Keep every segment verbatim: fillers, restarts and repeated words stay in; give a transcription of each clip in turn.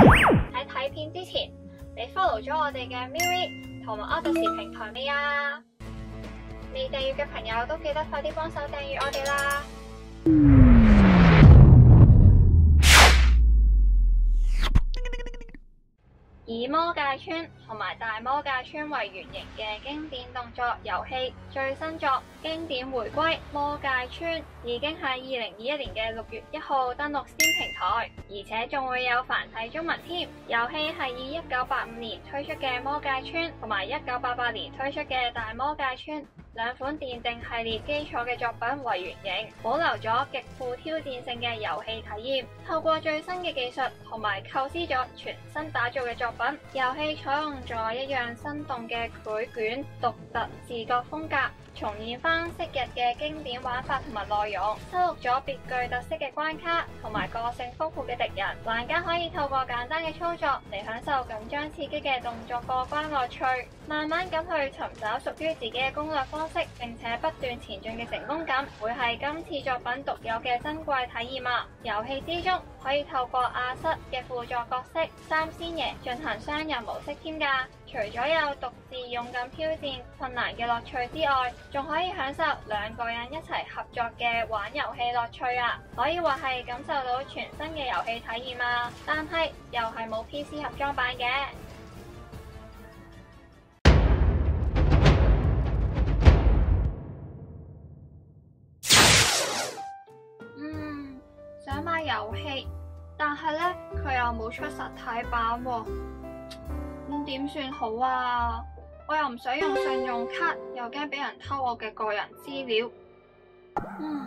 喺睇片之前，你 follow 咗我哋嘅 MeWe 同埋 Odyssey 平台未啊？未訂閱嘅朋友都記得快啲幫手訂閱我哋啦！以魔界村同埋大魔界村為原型嘅經典動作遊戲最新作經典回歸魔界村已經喺二零二一年嘅六月一號登陸 Steam 平台，而且仲會有繁體中文添。遊戲係以一九八五年推出嘅魔界村同埋一九八八年推出嘅大魔界村兩款奠定系列基礎嘅作品為原型，保留咗極富挑戰性嘅遊戲體驗。透過最新嘅技術同埋構思咗全新打造嘅作品，遊戲採用咗一樣生動嘅繪卷獨特視覺風格，重現翻昔日嘅經典玩法同埋內容，收錄咗別具特色嘅關卡同埋個性豐富嘅敵人。玩家可以透過簡單嘅操作嚟享受緊張刺激嘅動作過關樂趣，慢慢咁去尋找屬於自己嘅攻略方式，並且不斷前進嘅成功感，會係今次作品獨有嘅珍貴體驗啊！遊戲之中可以透過阿瑟嘅輔助角色三仙爺進行雙人模式添㗎。除咗有獨自勇敢挑戰困難嘅樂趣之外，仲可以享受兩個人一齊合作嘅玩遊戲樂趣啊！可以話係感受到全新嘅遊戲體驗啊！但係又係冇 P C 盒裝版嘅。嗯，想買遊戲，但係呢，佢又冇出實體版喎。咁點算好啊？我又唔使用信用卡，又驚俾人偷我嘅個人資料。嗯，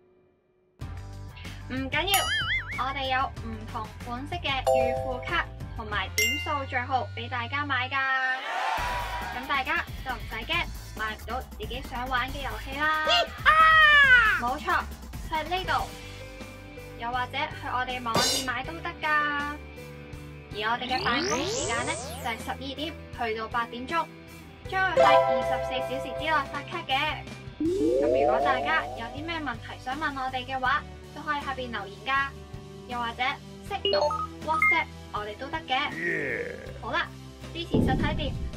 唔緊要，我哋有唔同款式嘅預付卡同埋點數賬號俾大家買噶。咁大家就唔使驚買唔到自己想玩嘅遊戲啦。冇錯，喺呢度，又或者去我哋網店買都得噶。而我哋嘅辦公時間呢，就係十二點去到八點鐘，將會喺二十四小時之內發卡嘅。咁如果大家有啲咩問題想問我哋嘅話，都可以下邊留言噶，又或者 Signal、WhatsApp 我哋都得嘅。Yeah. 好啦，支持實體店，